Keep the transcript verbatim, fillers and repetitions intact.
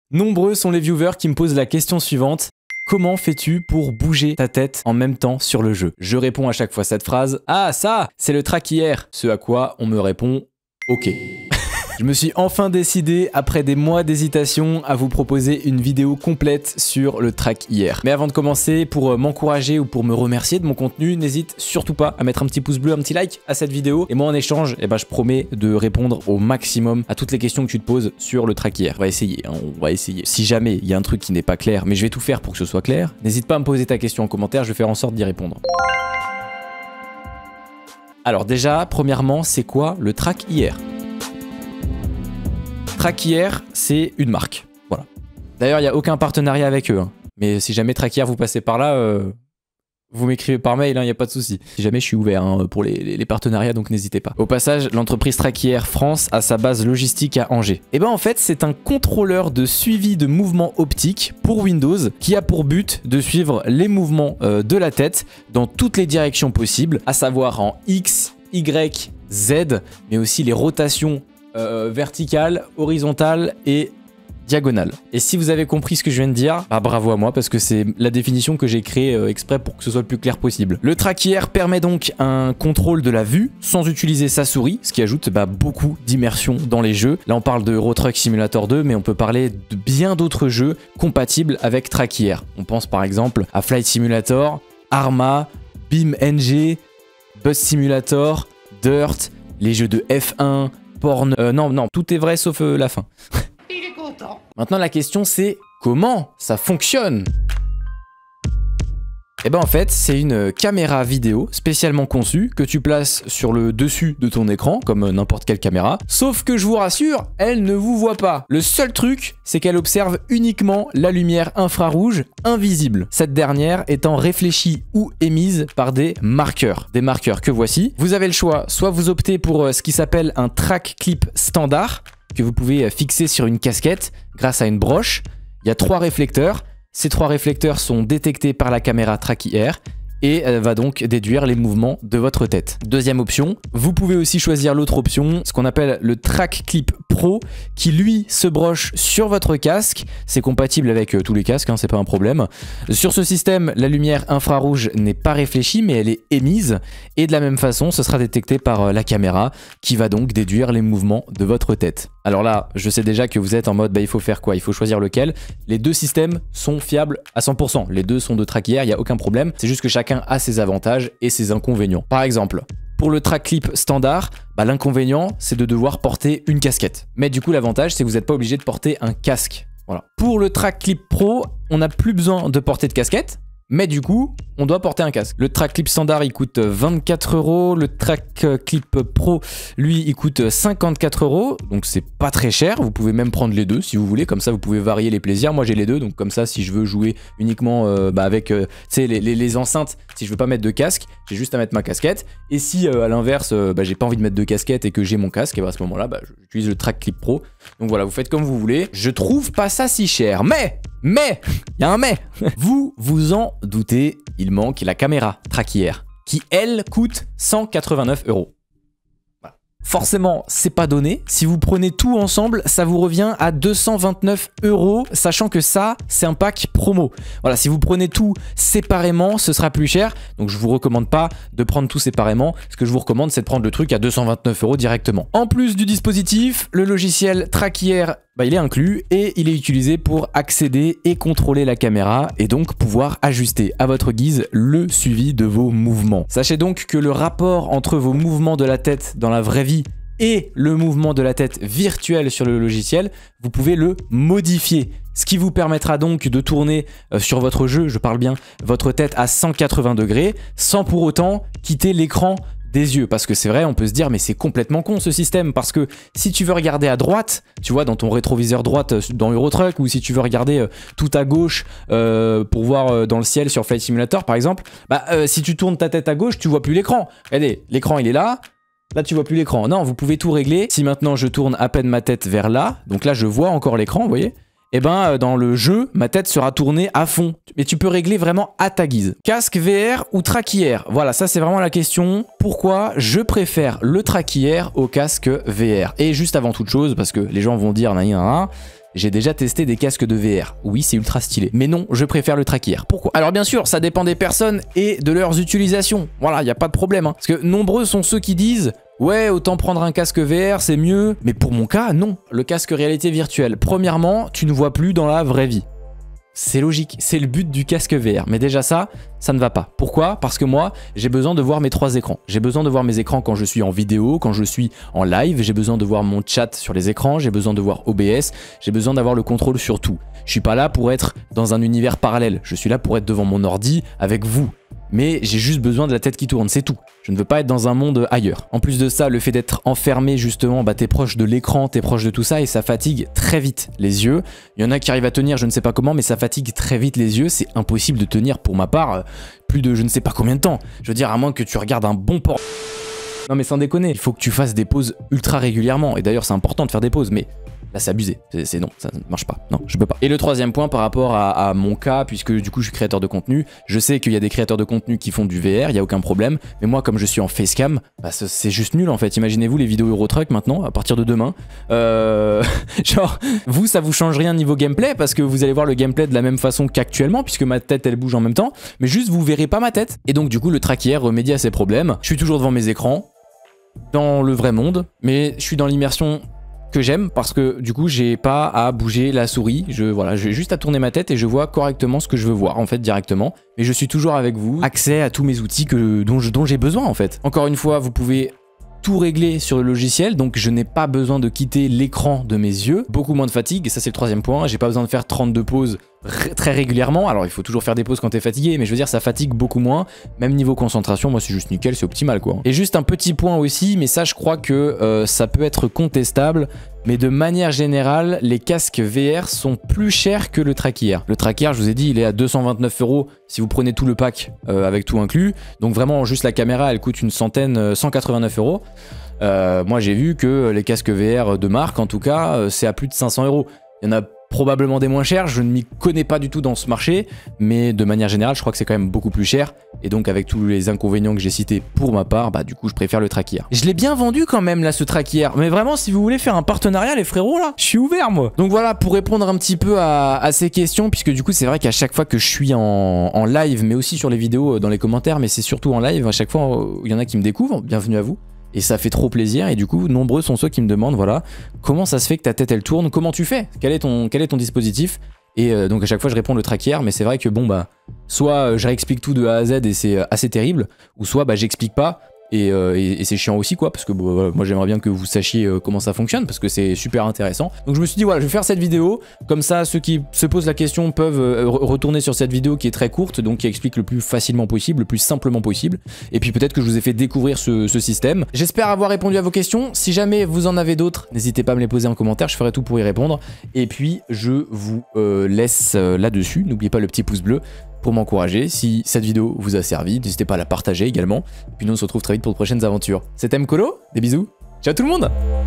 Nombreux sont les viewers qui me posent la question suivante. Comment fais-tu pour bouger ta tête en même temps sur le jeu? Je réponds à chaque fois cette phrase. Ah ça, c'est le track hier. Ce à quoi on me répond ok. Je me suis enfin décidé, après des mois d'hésitation, à vous proposer une vidéo complète sur le track hier. Mais avant de commencer, pour m'encourager ou pour me remercier de mon contenu, n'hésite surtout pas à mettre un petit pouce bleu, un petit like à cette vidéo. Et moi en échange, eh ben, je promets de répondre au maximum à toutes les questions que tu te poses sur le track hier. On va essayer, hein, on va essayer. Si jamais il y a un truc qui n'est pas clair, mais je vais tout faire pour que ce soit clair, n'hésite pas à me poser ta question en commentaire, je vais faire en sorte d'y répondre. Alors déjà, premièrement, c'est quoi le track hier? Track-hier, c'est une marque. Voilà. D'ailleurs, il n'y a aucun partenariat avec eux. Hein. Mais si jamais Track-hier, vous passez par là, euh, vous m'écrivez par mail, il hein, n'y a pas de souci. Si jamais je suis ouvert hein, pour les, les, les partenariats, donc n'hésitez pas. Au passage, l'entreprise Track-hier France a sa base logistique à Angers. Et ben en fait, c'est un contrôleur de suivi de mouvements optiques pour Windows qui a pour but de suivre les mouvements euh, de la tête dans toutes les directions possibles, à savoir en X, Y, Z, mais aussi les rotations Euh, verticale, horizontale et diagonale. Et si vous avez compris ce que je viens de dire, bah bravo à moi parce que c'est la définition que j'ai créée euh, exprès pour que ce soit le plus clair possible. Le track-hier permet donc un contrôle de la vue sans utiliser sa souris, ce qui ajoute bah, beaucoup d'immersion dans les jeux. Là on parle de Euro Truck Simulator deux, mais on peut parler de bien d'autres jeux compatibles avec track-hier. On pense par exemple à Flight Simulator, Arma, BeamNG, Bus Simulator, Dirt, les jeux de F un, Porn... Euh, non, non, tout est vrai sauf euh, la fin. Il est content. Maintenant, la question, c'est comment ça fonctionne? Et ben en fait, c'est une caméra vidéo spécialement conçue que tu places sur le dessus de ton écran, comme n'importe quelle caméra. Sauf que je vous rassure, elle ne vous voit pas. Le seul truc, c'est qu'elle observe uniquement la lumière infrarouge invisible. Cette dernière étant réfléchie ou émise par des marqueurs. Des marqueurs que voici. Vous avez le choix, soit vous optez pour ce qui s'appelle un track clip standard, que vous pouvez fixer sur une casquette grâce à une broche. Il y a trois réflecteurs. Ces trois réflecteurs sont détectés par la caméra track-hier et elle va donc déduire les mouvements de votre tête. Deuxième option, vous pouvez aussi choisir l'autre option, ce qu'on appelle le Track Clip Pro, qui lui se broche sur votre casque. C'est compatible avec euh, tous les casques, hein, c'est pas un problème. Sur ce système, la lumière infrarouge n'est pas réfléchie, mais elle est émise. Et de la même façon, ce sera détecté par euh, la caméra, qui va donc déduire les mouvements de votre tête. Alors là, je sais déjà que vous êtes en mode, bah, il faut faire quoi? Il faut choisir lequel. Les deux systèmes sont fiables à cent pour cent. Les deux sont de track-hier, il n'y a aucun problème. C'est juste que chacun a ses avantages et ses inconvénients. Par exemple, pour le track clip standard, bah, l'inconvénient, c'est de devoir porter une casquette. Mais du coup, l'avantage, c'est que vous n'êtes pas obligé de porter un casque. Voilà. Pour le track clip pro, on n'a plus besoin de porter de casquette. Mais du coup, on doit porter un casque. Le track clip standard, il coûte vingt-quatre euros. Le track clip pro, lui, il coûte cinquante-quatre euros. Donc, c'est pas très cher. Vous pouvez même prendre les deux si vous voulez. Comme ça, vous pouvez varier les plaisirs. Moi, j'ai les deux. Donc, comme ça, si je veux jouer uniquement euh, bah, avec euh, les, les, les enceintes, si je veux pas mettre de casque, j'ai juste à mettre ma casquette. Et si, euh, à l'inverse, euh, bah, j'ai pas envie de mettre de casquette et que j'ai mon casque, et bah, à ce moment-là, bah, j'utilise le track clip pro. Donc, voilà, vous faites comme vous voulez. Je trouve pas ça si cher. Mais... Mais, il y a un mais. Vous vous en doutez, il manque la caméra track-hier, qui elle coûte cent quatre-vingt-neuf euros. Voilà. Forcément, c'est pas donné. Si vous prenez tout ensemble, ça vous revient à deux cent vingt-neuf euros, sachant que ça, c'est un pack promo. Voilà, si vous prenez tout séparément, ce sera plus cher. Donc, je vous recommande pas de prendre tout séparément. Ce que je vous recommande, c'est de prendre le truc à deux cent vingt-neuf euros directement. En plus du dispositif, le logiciel track-hier, bah, il est inclus et il est utilisé pour accéder et contrôler la caméra et donc pouvoir ajuster à votre guise le suivi de vos mouvements. Sachez donc que le rapport entre vos mouvements de la tête dans la vraie vie et le mouvement de la tête virtuel sur le logiciel, vous pouvez le modifier. Ce qui vous permettra donc de tourner euh, sur votre jeu, je parle bien, votre tête à cent quatre-vingts degrés sans pour autant quitter l'écran des yeux, parce que c'est vrai, on peut se dire mais c'est complètement con ce système, parce que si tu veux regarder à droite, tu vois, dans ton rétroviseur droite dans Euro Truck, ou si tu veux regarder euh, tout à gauche euh, pour voir euh, dans le ciel sur Flight Simulator par exemple, bah euh, si tu tournes ta tête à gauche, tu vois plus l'écran. Regardez, l'écran il est là, là tu vois plus l'écran. Non, vous pouvez tout régler. Si maintenant je tourne à peine ma tête vers là, donc là je vois encore l'écran, vous voyez, et ben dans le jeu, ma tête sera tournée à fond. Mais tu peux régler vraiment à ta guise. Casque V R ou track-hier? Voilà, ça c'est vraiment la question. Pourquoi je préfère le track-hier au casque V R? Et juste avant toute chose, parce que les gens vont dire, nan, nan, nan, j'ai déjà testé des casques de V R. Oui, c'est ultra stylé. Mais non, je préfère le Track Ear. Pourquoi? Alors bien sûr, ça dépend des personnes et de leurs utilisations. Voilà, il n'y a pas de problème. Hein. Parce que nombreux sont ceux qui disent... Ouais, autant prendre un casque V R, c'est mieux. Mais pour mon cas, non. Le casque réalité virtuelle. Premièrement, tu ne vois plus dans la vraie vie. C'est logique, c'est le but du casque V R. Mais déjà ça, ça ne va pas. Pourquoi? Parce que moi, j'ai besoin de voir mes trois écrans. J'ai besoin de voir mes écrans quand je suis en vidéo, quand je suis en live. J'ai besoin de voir mon chat sur les écrans. J'ai besoin de voir O B S. J'ai besoin d'avoir le contrôle sur tout. Je suis pas là pour être dans un univers parallèle. Je suis là pour être devant mon ordi avec vous. Mais j'ai juste besoin de la tête qui tourne, c'est tout. Je ne veux pas être dans un monde ailleurs. En plus de ça, le fait d'être enfermé justement, bah t'es proche de l'écran, t'es proche de tout ça et ça fatigue très vite les yeux. Il y en a qui arrivent à tenir, je ne sais pas comment, mais ça fatigue très vite les yeux. C'est impossible de tenir pour ma part plus de je ne sais pas combien de temps. Je veux dire, à moins que tu regardes un bon porno. Non mais sans déconner, il faut que tu fasses des pauses ultra régulièrement. Et d'ailleurs c'est important de faire des pauses, mais... là c'est abusé, c'est non, ça ne marche pas, non, je peux pas. Et le troisième point par rapport à, à mon cas, puisque du coup je suis créateur de contenu, je sais qu'il y a des créateurs de contenu qui font du V R, il n'y a aucun problème, mais moi comme je suis en facecam, bah, c'est juste nul en fait. Imaginez-vous les vidéos Eurotruck maintenant, à partir de demain, euh, genre, vous ça vous change rien niveau gameplay, parce que vous allez voir le gameplay de la même façon qu'actuellement, puisque ma tête elle bouge en même temps, mais juste vous verrez pas ma tête. Et donc du coup le Track Ear remédie à ces problèmes, je suis toujours devant mes écrans, dans le vrai monde, mais je suis dans l'immersion que j'aime parce que du coup j'ai pas à bouger la souris, je voilà, j'ai juste à tourner ma tête et je vois correctement ce que je veux voir en fait directement, mais je suis toujours avec vous, accès à tous mes outils que, dont, je, dont j'ai besoin en fait. Encore une fois, vous pouvez tout régler sur le logiciel, donc je n'ai pas besoin de quitter l'écran de mes yeux, beaucoup moins de fatigue, et ça c'est le troisième point, j'ai pas besoin de faire trente-deux pauses très régulièrement. Alors il faut toujours faire des pauses quand t'es fatigué, mais je veux dire ça fatigue beaucoup moins, même niveau concentration, moi c'est juste nickel, c'est optimal quoi. Et juste un petit point aussi, mais ça je crois que euh, ça peut être contestable, mais de manière générale, les casques V R sont plus chers que le Track Ear. Le Track Ear, je vous ai dit, il est à deux cent vingt-neuf euros si vous prenez tout le pack euh, avec tout inclus, donc vraiment juste la caméra elle coûte une centaine, cent quatre-vingt-neuf euros. Euh, moi j'ai vu que les casques V R de marque en tout cas, euh, c'est à plus de cinq cents euros. Il y en a probablement des moins chers, je ne m'y connais pas du tout dans ce marché, mais de manière générale, je crois que c'est quand même beaucoup plus cher. Et donc avec tous les inconvénients que j'ai cités pour ma part, bah du coup je préfère le Track Ear. Je l'ai bien vendu quand même là ce Track Ear, mais vraiment si vous voulez faire un partenariat les frérots là, je suis ouvert moi. Donc voilà, pour répondre un petit peu à, à ces questions, puisque du coup c'est vrai qu'à chaque fois que je suis en, en live, mais aussi sur les vidéos dans les commentaires, mais c'est surtout en live, à chaque fois il y en a qui me découvrent, bienvenue à vous. Et ça fait trop plaisir, et du coup nombreux sont ceux qui me demandent voilà comment ça se fait que ta tête elle tourne, comment tu fais, quel est ton, quel est ton dispositif. Et euh, donc à chaque fois je réponds le Track Ear, mais c'est vrai que bon bah soit euh, je réexplique tout de A à Z et c'est assez terrible, ou soit bah j'explique pas et, euh, et, et c'est chiant aussi quoi, parce que bon, voilà, moi j'aimerais bien que vous sachiez euh, comment ça fonctionne, parce que c'est super intéressant. Donc je me suis dit voilà, je vais faire cette vidéo, comme ça ceux qui se posent la question peuvent euh, retourner sur cette vidéo qui est très courte, donc qui explique le plus facilement possible, le plus simplement possible, et puis peut-être que je vous ai fait découvrir ce, ce système. J'espère avoir répondu à vos questions. Si jamais vous en avez d'autres, n'hésitez pas à me les poser en commentaire, je ferai tout pour y répondre. Et puis je vous euh, laisse euh, là-dessus, n'oubliez pas le petit pouce bleu pour m'encourager. Si cette vidéo vous a servi, n'hésitez pas à la partager également. Et puis nous on se retrouve très vite pour de prochaines aventures. C'était Mkolo, des bisous, ciao tout le monde.